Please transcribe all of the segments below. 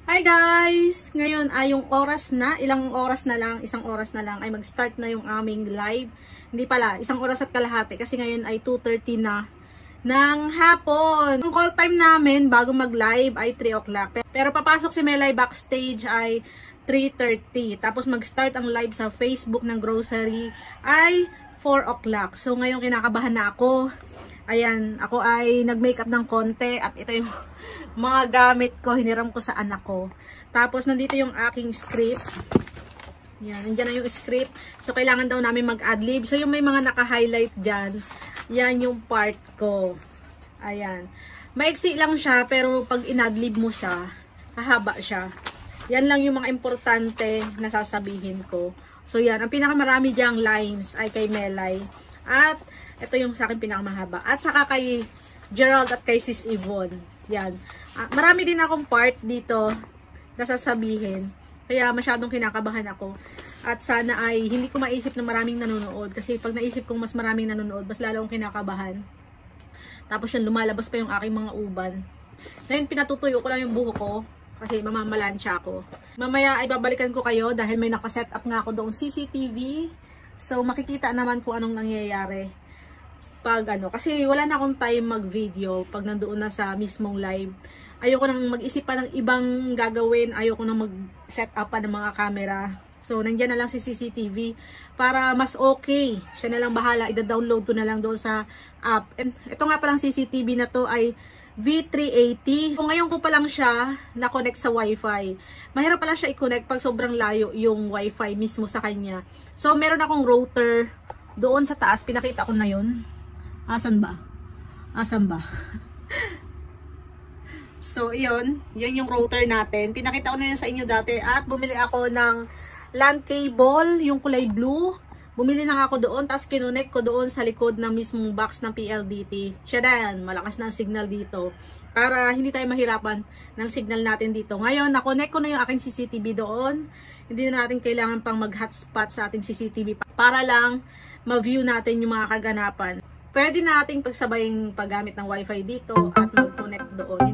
Hi guys! Ngayon ay yung oras na, isang oras na lang ay mag-start na yung aming live. Hindi pala, isang oras at kalahati kasi ngayon ay 2:30 na ng hapon. Ang call time namin bago mag-live ay 3 o'clock. Pero papasok si Melay backstage ay 3:30. Tapos mag-start ang live sa Facebook ng grocery ay 4 o'clock. So ngayon kinakabahan na ako. Ayan, ako ay nag-makeup ng konti at ito yung mga gamit ko, hiniram ko sa anak ko. Tapos nandito yung aking script. Yan, nandiyan na yung script. So kailangan daw namin mag-adlib. So yung may mga naka-highlight dyan, yan yung part ko. Ayan. Maiksi lang siya pero pag inadlib mo siya, hahaba siya. Yan lang yung mga importante na sasabihin ko. So yan, ang pinakamarami diyang lines ay kay Melay. At ito yung sa akin pinakamahaba. At saka kay Gerald at kay Sis Yvonne. Yan. Marami din akong part dito na sasabihin. Kaya masyadong kinakabahan ako. At sana ay hindi ko maisip na maraming nanonood. Kasi pag naisip kong mas maraming nanonood, mas lalo akong kinakabahan. Tapos yan, lumalabas pa yung aking mga uban. Ngayon, pinatutuyo ko lang yung buho ko. Kasi mamamalansya ako. Mamaya ay babalikan ko kayo dahil may nakaset up nga ako doong CCTV. So, makikita naman kung anong nangyayari. Kasi wala na akong time mag-video pag nandoon na sa mismong live. Ayoko nang mag-isip pa ng ibang gagawin. Ayoko nang mag-set up pa ng mga camera. So, nandiyan na lang si CCTV para mas okay. Siya na lang bahala. Ida-download ko na lang doon sa app. And ito nga palang CCTV na to ay V380. So, ngayon ko pa lang siya na-connect sa Wi-Fi. Mahirap pala siya i-connect pag sobrang layo yung Wi-Fi mismo sa kanya. So, meron akong router doon sa taas. Pinakita ko na yun. Asan ba? So, yun yung router natin. Pinakita ko na yun sa inyo dati. At bumili ako ng LAN cable, yung kulay blue. Bumili na ako doon. Tapos kinonect ko doon sa likod ng mismong box ng PLDT. Siyadan, malakas na ang signal dito. Para hindi tayo mahirapan ng signal natin dito. Ngayon, na-connect ko na yung aking CCTV doon. Hindi na natin kailangan pang mag-hotspot sa ating CCTV. Para lang ma-view natin yung mga kaganapan. Pwede nating pagsabaying paggamit ng Wi-Fi dito at mag-connect doon.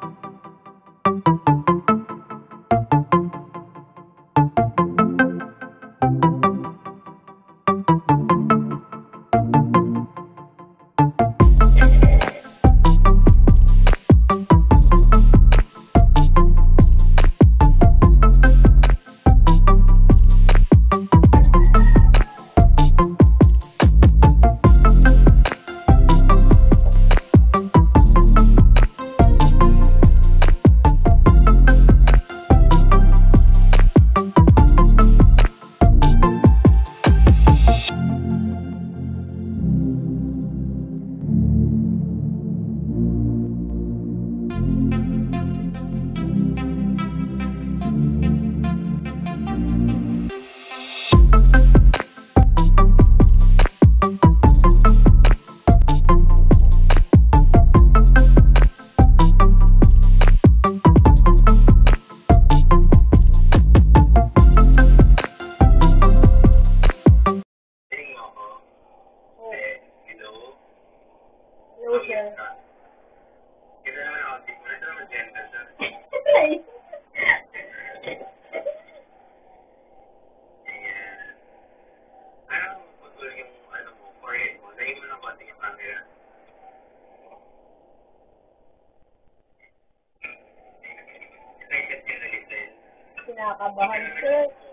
Kinakabahan ko.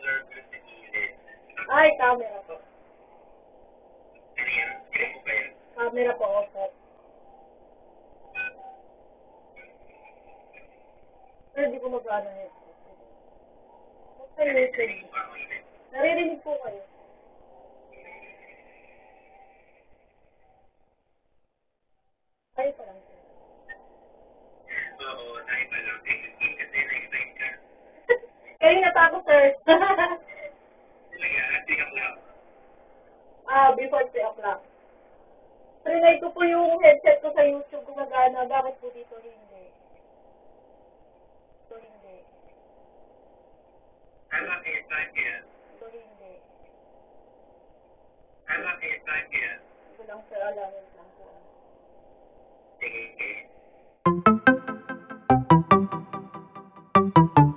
Ay, camera po. Camera po, opo. Pero hindi ko mag-ano yun. Okay, naririnig po kayo. Tayo pa lang. Oo, tayo pa lang. Kasi na-explain ka. Kayo na ako, sir. Talaga, 3 o'clock. Before 3 o'clock. Trinay ko po yung headset ko sa YouTube kung magana. Bakit po dito hindi? Ito hindi. I'm not A5 yet. Ito hindi. I'm not A5 yet. Ito lang, sir. Alamin lang po. Sige.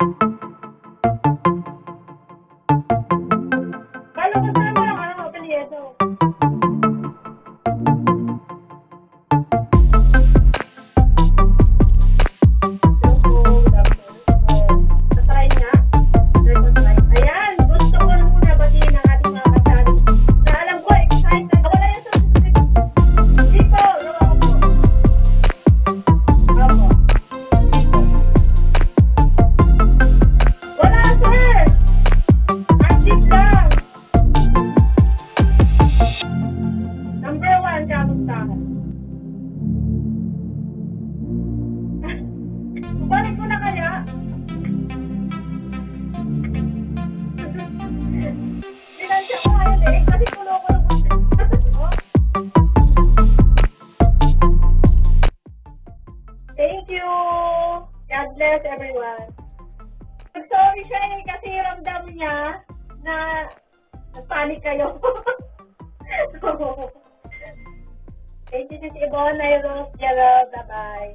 Ayan. Sorry siya kasi ramdam niya na nagpanik kayo. Thank you, Sis Yvonne, Rose, Gerald. Bye-bye.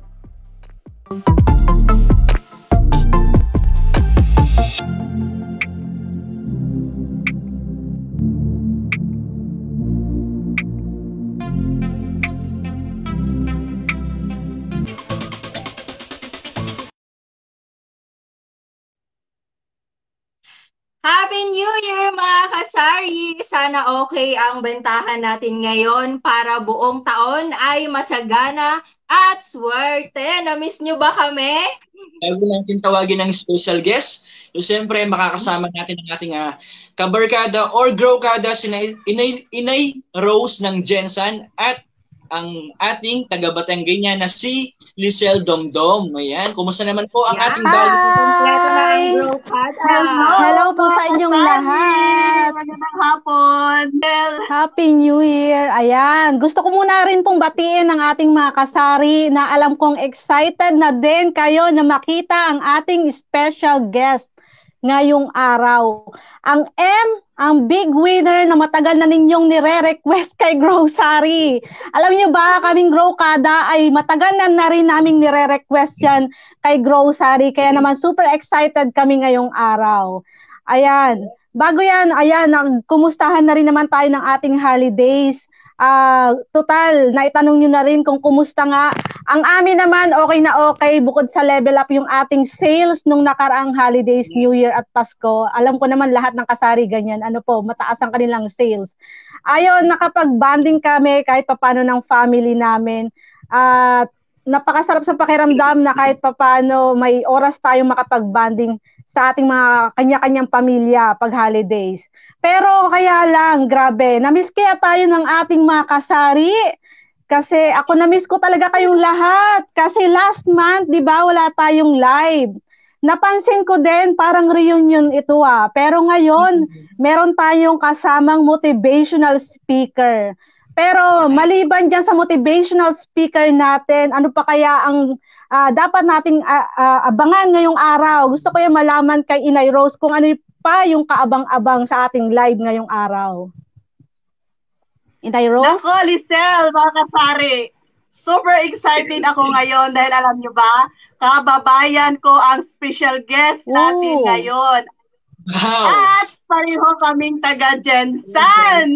Happy New Year mga kasari! Sana okay ang bentahan natin ngayon para buong taon ay masagana at swerte. Na-miss nyo ba kami? Bago natin tawagin ng special guest, so siyempre makakasama natin ang ating kabarkada or growkada si Inay Rose ng Jensan at ang ating taga-Batanggay niya na si Lizelle Domdom. Ayan, kumusta naman po ang ating bago? Hi! Hello po sa inyong lahat. Magandang hapon. Happy New Year. Ayan, gusto ko muna rin pong batiin ang ating mga kasari na alam kong excited na din kayo na makita ang ating special guest ngayong araw. Ang big winner na matagal na ninyong nire-request kay Grocery. Alam niyo ba, kaming Growkada ay matagal na rin naming nire-request yan kay Grocery. Kaya naman super excited kami ngayong araw. Ayan. Bago yan, ayan, kumustahan na rin naman tayo ng ating holidays. Total, naitanong nyo na rin kung kumusta nga. Ang amin naman, okay na okay. Bukod sa level up yung ating sales nung nakaraang holidays, New Year at Pasko. Alam ko naman lahat ng kasari ganyan. Ano po, mataas ang kanilang sales. Ayun, nakapag-bonding kami kahit papano ng family namin. At napakasarap sa pakiramdam na kahit papano may oras tayong makapag-bonding sa ating mga kanya-kanyang pamilya pag holidays. Pero kaya lang, grabe, na-miss kaya tayo ng ating mga kasari. Kasi ako na-miss ko talaga kayong lahat. Kasi last month, di ba, wala tayong live. Napansin ko din, parang reunion ito Pero ngayon, meron tayong kasamang motivational speaker. Pero maliban dyan sa motivational speaker natin, ano pa kaya ang dapat nating abangan ngayong araw? Gusto ko yung malaman kay Inay Rose kung ano pa yung kaabang-abang sa ating live ngayong araw. Inay Rose? Nako, Lizelle, mga kasari. Super excited ako ngayon dahil alam nyo ba, kababayan ko ang special guest natin ngayon. Wow! At pareho kaming taga-Jensan.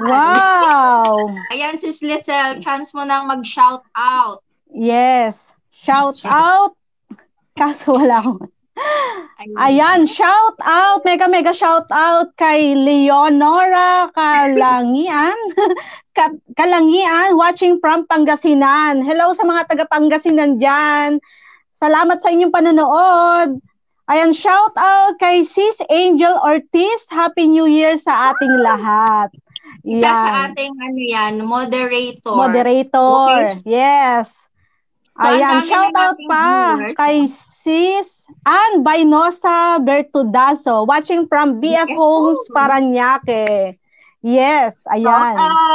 Wow! Ayan, Sis Lizelle, chance mo nang mag-shout out. Yes. Shout out. Kaso wala akong. Ayan, shout out. Mega shout out kay Leonora Kalangian. Kalangian, watching from Pangasinan. Hello sa mga taga Pangasinan dyan. Salamat sa inyong panonood. Ayan, shout out kay Sis Angel Ortiz. Happy New Year sa ating lahat. Isa sa ating moderator. Moderator, Okay. Yes. So, Ayan, shout out pa kay Sis Ann Bainosa Bertudazo, watching from BF Homes, Paranaque. Yes, ayan.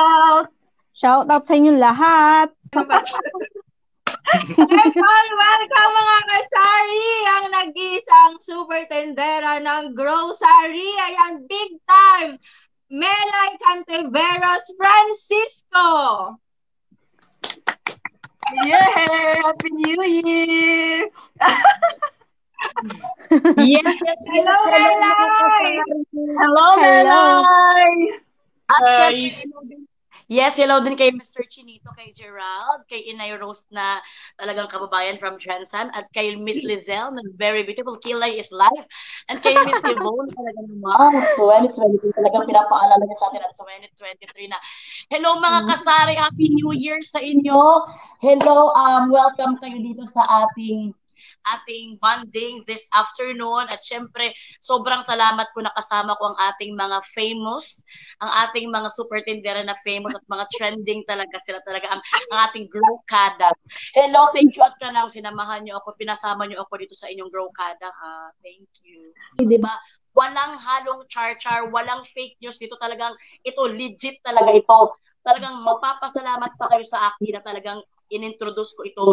Shout out sa inyong lahat. Let's all welcome mga kasari, ang nag-iisang super tendera ng Grocery. Ayan, big time. Melay Cantiveros Francisco. Yeah! Happy New Year! Yes, hello, Melay! Hello, Melay! Hi! Yes, hello din kay Mr. Chinito, kay Gerald, kay Inay Rose na talagang kababayan from Jensen, at kay Miss Lizelle na very beautiful, Kilay is life, and kay Miss Yvonne talagang naman, 2023 talagang pinapaalala niya sa atin at 2023 na. Hello mga kasari, Happy New Year sa inyo. Hello, welcome kayo dito sa ating bonding this afternoon, at syempre sobrang salamat ko nakasama ko ang ating mga famous, ang ating mga super tindera na famous at mga trending talaga sila talaga ang ating Growkada. Hello, thank you at kanang sinamahan niyo ako, pinasama niyo ako dito sa inyong Growkada ha. Thank you. Di ba? Walang halong char-char, walang fake news dito, talagang ito legit talaga ito. Talagang magpapasalamat pa kayo sa akin na talagang inintroduce ko itong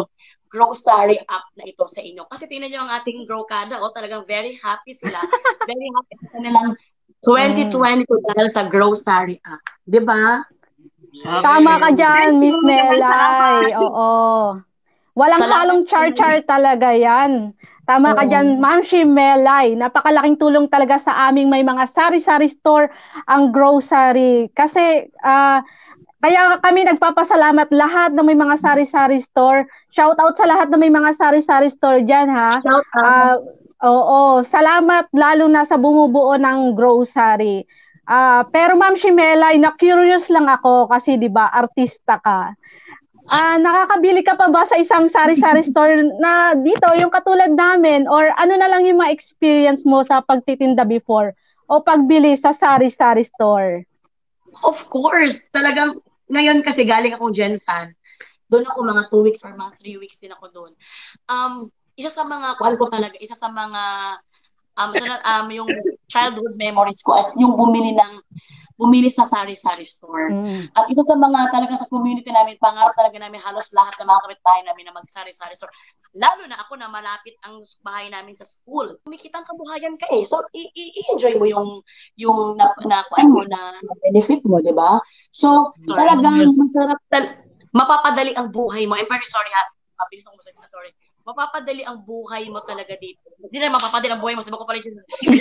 grocery app na ito sa inyo. Kasi tingnan nyo ang ating Growkada, talagang very happy sila. Very happy sa kanilang 2022 dahil sa grocery app. Di ba? Tama ka dyan, Miss Melay. Oo. Walang Salamat halong char-char talaga yan. Tama ka dyan, Ma'am Melay. Napakalaking tulong talaga sa aming may mga sari-sari store ang grocery. Kasi kaya kami nagpapasalamat lahat ng may mga sari-sari store. Shout out sa lahat ng may mga sari-sari store dyan, ha? Shout out. Oo, salamat lalo na sa bumubuo ng grocery. Pero Ma'am Melay, na-curious lang ako kasi 'di ba, artista ka. Nakakabili ka pa ba sa isang sari-sari store na dito, yung katulad namin, or ano na lang yung mga experience mo sa pagtitinda before o pagbili sa sari-sari store? Of course, talagang ngayon kasi galing akong Gensan. Doon ako mga 2 weeks or mga 3 weeks din ako doon. Isa sa mga yung childhood memories ko as yung bumili sa sari-sari store. At isa sa mga talaga sa community namin, pangarap talaga namin halos lahat ng mga kapitbahay namin na mag-sari-sari store. Lalo na ako na malapit ang bahay namin sa school. Kumikita ang kabuhayan ka eh. So, i-enjoy mo yung nakuha mo na benefit mo, di ba? So, talagang masarap mapapadali ang buhay mo. I'm very sorry ha. Mabilis akong masabi na sorry. Mapapadali ang buhay mo talaga dito. Hindi na mapapadali ang buhay mo. Sabi ko pa rin siya.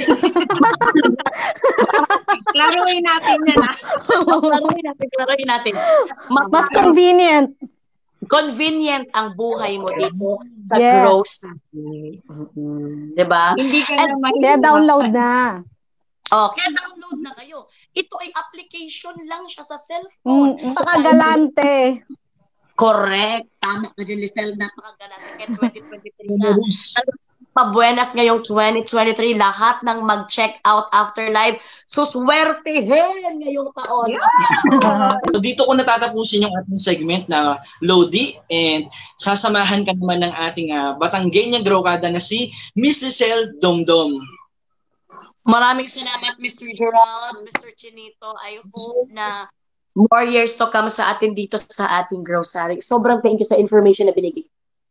Klaruhin natin yan, ha? Klaruhin natin. Mas convenient. Convenient ang buhay mo dito sa grocery. Diba? Hindi ka na Kaya download na. Kaya download na kayo. Ito ay application lang siya sa cellphone. Saka galante. Correct. Tama ka dyan, Lizelle. Napakagalante. Kaya 2023 na. Pabuenas ngayong 2023. Lahat ng mag-check out after live. Suswertehin ngayong taon. So dito ko natatapusin yung ating segment na Lodi, and sasamahan ka naman ng ating Batanggenya Growkada na si Miss Lizelle Domdom. Maraming salamat, Mr. Gerald, Mr. Chinito. I hope na more years to come sa atin dito sa ating grocery. Sobrang thank you sa information na binigay.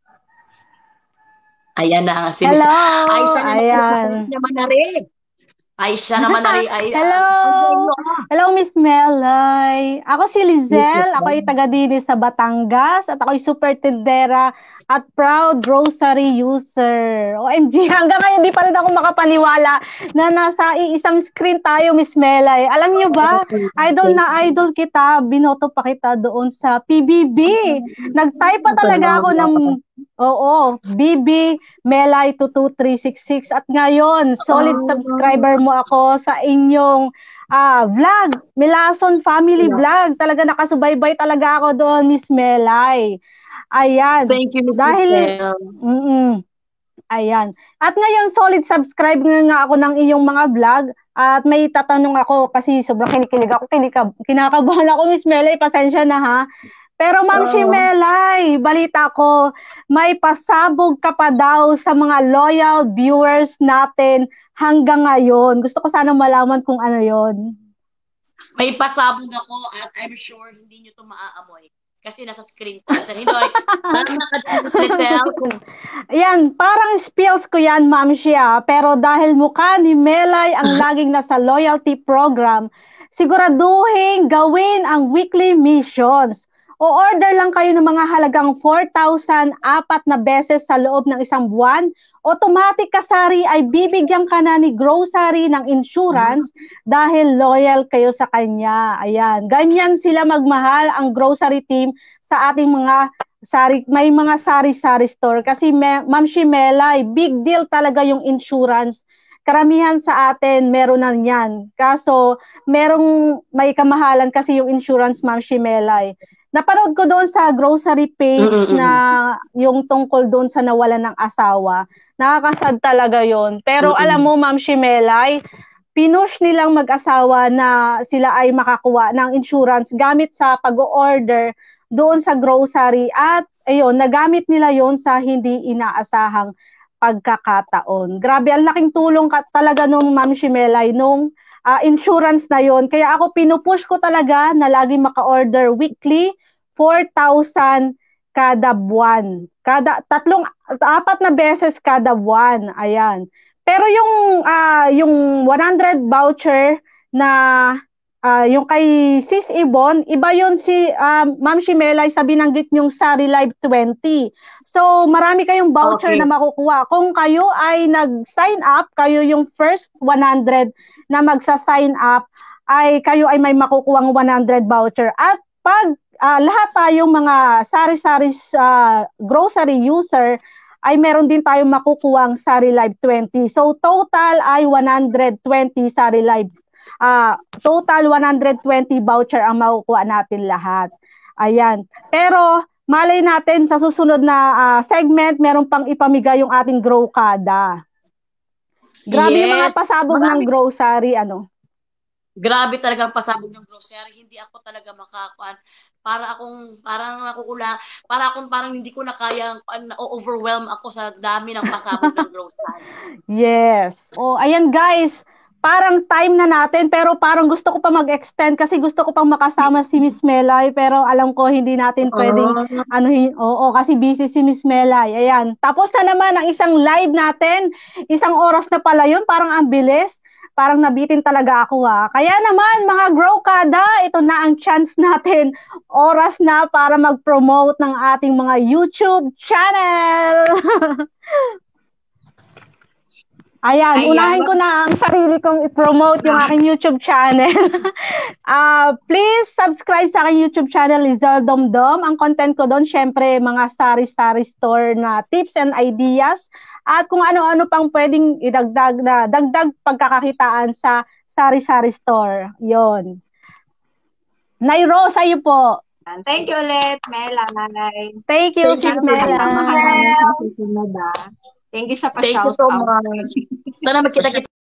Ayan na si Miss. Hello! Aisha naman na rin. Hello! Hello, Miss Melay. Ako si Lizelle. Ako ay taga-dini sa Batangas at ako ay super tindera at proud grocery user. OMG, hanggang ngayon di pa rin ako makapaniwala na nasa isang screen tayo, Miss Melay. Alam niyo ba, idol na idol kita, binoto pa kita doon sa PBB. Nag-type pa talaga ako ng BB Melay 22366 at ngayon solid subscriber mo ako sa inyong vlog, Melason Family Vlog. Talaga nakasubaybay talaga ako doon, Miss Melay. Ayan. Thank you, Miss Dahil ayan. At ngayon solid subscribe nga ako ng iyong mga vlog at may tatanong ako kasi sobrang kinikilig ako, kinakabahan ako, Miss Melay, pasensya na ha. Pero Ma'am Melay, balita ko, may pasabog ka pa daw sa mga loyal viewers natin hanggang ngayon. Gusto ko sana malaman kung ano yon. May pasabog ako at I'm sure hindi nyo ito maaamoy. Kasi nasa screen ko. Yan, parang spills ko yan, Ma'am Shia. Pero dahil mukha ni Melay ang laging nasa loyalty program, siguraduhin gawin ang weekly missions. O order lang kayo ng mga halagang 4,000 4 na beses sa loob ng isang buwan. Automatic kasari ay bibigyan ka na ni grocery ng insurance dahil loyal kayo sa kanya. Ayan, ganyan sila magmahal ang grocery team sa ating mga may mga sari-sari store. Kasi Ma'am Melay, big deal talaga yung insurance. Karamihan sa atin meron na yan. Kaso may kamahalan kasi yung insurance, Ma'am Melay. Napanood ko doon sa grocery page na yung tungkol doon sa nawalan ng asawa. Nakakasad talaga yon. Pero alam mo, Ma'am Melay, pinush nilang mag-asawa na sila ay makakuha ng insurance gamit sa pag-order doon sa grocery. At ayun, nagamit nila yon sa hindi inaasahang pagkakataon. Grabe, ang laking tulong talaga nung Ma'am Melay nung insurance na yon. Kaya ako pinupush ko talaga na lagi maka-order weekly 4,000 kada buwan. Apat na beses kada buwan. Ayan. Pero yung 100 voucher na yung kay Sis Ibon, iba yun si Ma'am Shimelay sa binanggit yung Sari Live 20. So, marami kayong voucher na makukuha. Kung kayo ay nag-sign up, kayo yung first 100 na magsa-sign up, kayo ay may makukuhang 100 voucher. At pag lahat tayong mga sari-sari grocery user, ay meron din tayong makukuhang Sari Live 20. So, total ay 120 Sari Live. Total 120 voucher ang makukuha natin lahat. Ayan. Pero malay natin sa susunod na segment, meron pang ipamigay yung ating Growkada. Grabe yung mga pasabog ng grocery, Grabe talagang pasabog ng grocery. Hindi ako talaga makakuan. Parang hindi ko na kaya, overwhelm ako sa dami ng pasabog ng grocery. Yes. Ayan guys, parang time na natin, pero parang gusto ko pa mag-extend kasi gusto ko pang makasama si Miss Melay, pero alam ko hindi natin pwedeng kasi busy si Miss Melay. Ayan. Tapos na naman ang isang live natin. 1 oras na pala yun, parang ang bilis. Parang nabitin talaga ako Kaya naman mga Growkada, ito na ang chance natin. Oras na para mag-promote ng ating mga YouTube channel. Ayan, unahin ko na ang sarili kong i-promote yung aking YouTube channel. Please subscribe sa aking YouTube channel, Lizelle Domdom. Ang content ko doon, syempre, mga sari-sari store na tips and ideas. At kung ano-ano pang pwedeng idagdag na dagdag pagkakakitaan sa sari-sari store. Yon. Nairo, sa'yo po. Thank you ulit, Melay. Thank you, Sis Melay. Thank you sa pa-shout Thank you so much. Sana magkita-kita